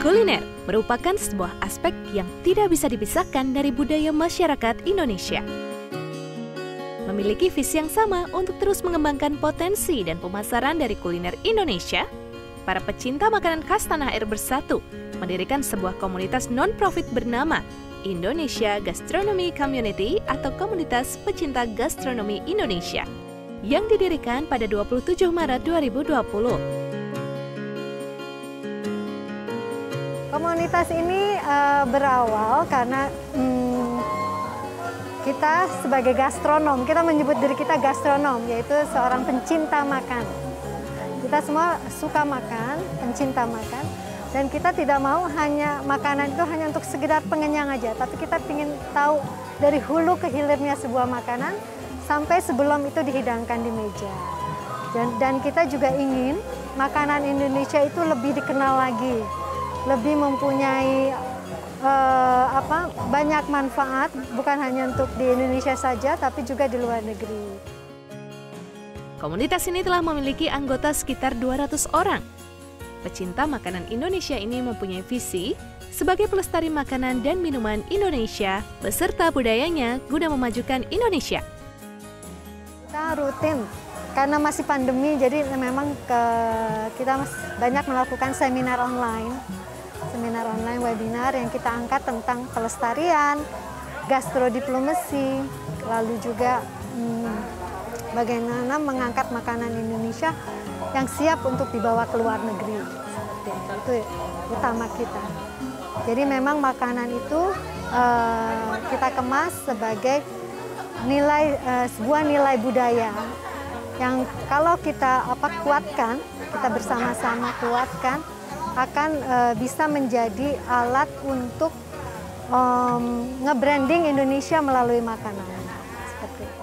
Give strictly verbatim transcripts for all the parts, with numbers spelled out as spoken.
Kuliner merupakan sebuah aspek yang tidak bisa dipisahkan dari budaya masyarakat Indonesia. Memiliki visi yang sama untuk terus mengembangkan potensi dan pemasaran dari kuliner Indonesia, para pecinta makanan khas tanah air bersatu mendirikan sebuah komunitas non-profit bernama Indonesia Gastronomy Community atau Komunitas Pecinta Gastronomi Indonesia yang didirikan pada dua puluh tujuh Maret dua ribu dua puluh. Komunitas ini uh, berawal karena hmm, kita sebagai gastronom, kita menyebut diri kita gastronom, yaitu seorang pencinta makan. Kita semua suka makan, pencinta makan, dan kita tidak mau hanya makanan itu hanya untuk sekedar pengenyang aja, tapi kita ingin tahu dari hulu ke hilirnya sebuah makanan sampai sebelum itu dihidangkan di meja. Dan, dan kita juga ingin makanan Indonesia itu lebih dikenal lagi, lebih mempunyai uh, apa, banyak manfaat, bukan hanya untuk di Indonesia saja, tapi juga di luar negeri. Komunitas ini telah memiliki anggota sekitar dua ratus orang. Pecinta makanan Indonesia ini mempunyai visi sebagai pelestari makanan dan minuman Indonesia beserta budayanya guna memajukan Indonesia. Kita rutin, karena masih pandemi, jadi memang ke, kita banyak melakukan seminar online. Seminar online, webinar yang kita angkat tentang pelestarian, gastrodiplomasi, lalu juga hmm, bagaimana mengangkat makanan Indonesia yang siap untuk dibawa ke luar negeri. Seperti itu, itu utama kita. Jadi memang makanan itu uh, kita kemas sebagai nilai uh, sebuah nilai budaya yang kalau kita apa kuatkan, kita bersama-sama kuatkan, akan uh, bisa menjadi alat untuk um, nge-branding Indonesia melalui makanan. Seperti itu.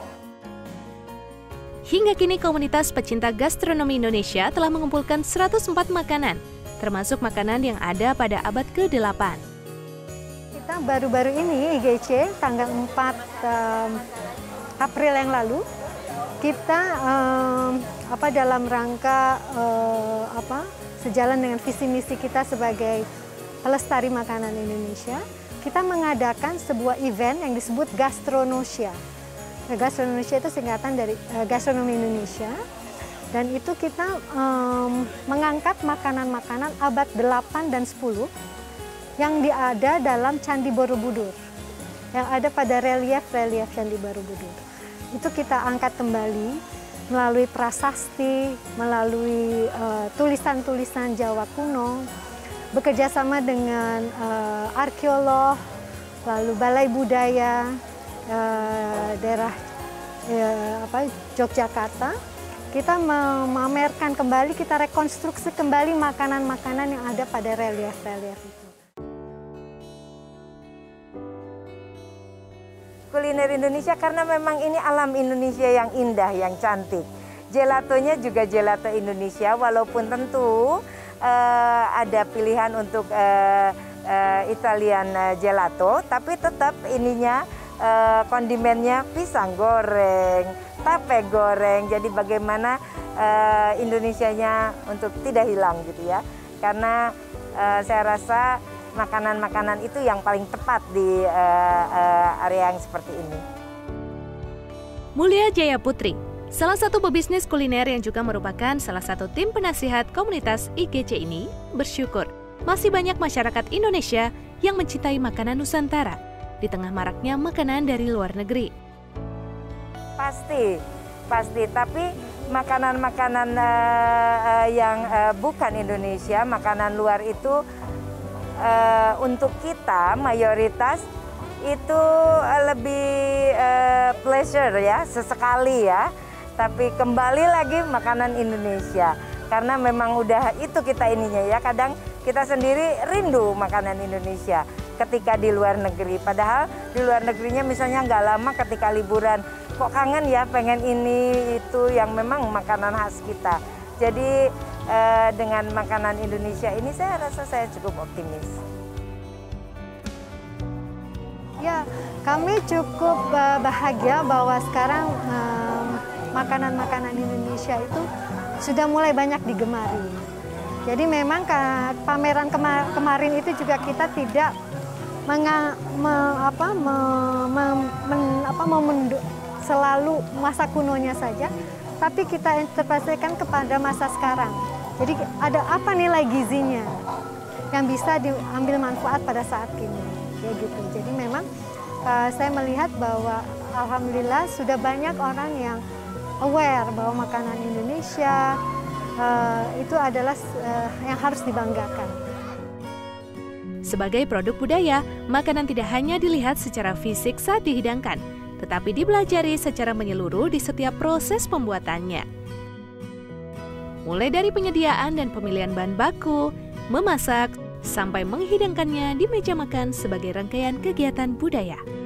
Hingga kini komunitas pecinta gastronomi Indonesia telah mengumpulkan seratus empat makanan, termasuk makanan yang ada pada abad ke delapan. Kita baru-baru ini I G C tanggal empat um, April yang lalu, kita um, apa dalam rangka uh, apa sejalan dengan visi misi kita sebagai pelestari makanan Indonesia, kita mengadakan sebuah event yang disebut Gastronosia. Gastronosia itu singkatan dari uh, Gastronomi Indonesia, dan itu kita um, mengangkat makanan-makanan abad delapan dan sepuluh yang ada dalam Candi Borobudur, yang ada pada relief-relief Candi Borobudur. Itu kita angkat kembali melalui prasasti, melalui tulisan-tulisan uh, Jawa kuno, bekerja sama dengan uh, arkeolog, lalu Balai Budaya uh, daerah uh, apa, Yogyakarta. Kita memamerkan kembali, kita rekonstruksi kembali makanan-makanan yang ada pada relief-relief itu. Kuliner Indonesia karena memang ini alam Indonesia yang indah, yang cantik. Gelatonya juga gelato Indonesia, walaupun tentu uh, ada pilihan untuk uh, uh, Italian uh, gelato, tapi tetap ininya uh, kondimennya pisang goreng, tape goreng. Jadi bagaimana uh, Indonesianya untuk tidak hilang gitu ya. Karena uh, saya rasa makanan-makanan itu yang paling tepat di uh, uh, area yang seperti ini. Mulia Jaya Putri, salah satu pebisnis kuliner yang juga merupakan salah satu tim penasihat komunitas I G C ini, bersyukur masih banyak masyarakat Indonesia yang mencintai makanan Nusantara di tengah maraknya makanan dari luar negeri. Pasti, pasti. Tapi makanan-makanan uh, uh, yang uh, bukan Indonesia, makanan luar itu Uh, untuk kita mayoritas itu uh, lebih uh, pleasure ya, sesekali ya. Tapi kembali lagi makanan Indonesia karena memang udah itu kita ininya ya. Kadang kita sendiri rindu makanan Indonesia ketika di luar negeri. Padahal di luar negerinya misalnya nggak lama ketika liburan, kok kangen ya pengen ini itu yang memang makanan khas kita. Jadi Eh, dengan makanan Indonesia ini saya rasa saya cukup optimis. Ya, kami cukup uh, bahagia bahwa sekarang makanan-makanan um, Indonesia itu sudah mulai banyak digemari. Jadi memang pameran kema kemarin itu juga kita tidak menga, me, apa, me, me, men, apa, memendu, selalu masa kunonya saja, tapi kita interpretasikan kepada masa sekarang. Jadi ada apa nilai gizinya yang bisa diambil manfaat pada saat kini, ya gitu. Jadi memang uh, saya melihat bahwa alhamdulillah sudah banyak orang yang aware bahwa makanan Indonesia uh, itu adalah uh, yang harus dibanggakan. Sebagai produk budaya, makanan tidak hanya dilihat secara fisik saat dihidangkan, tetapi dipelajari secara menyeluruh di setiap proses pembuatannya. Mulai dari penyediaan dan pemilihan bahan baku, memasak, sampai menghidangkannya di meja makan sebagai rangkaian kegiatan budaya.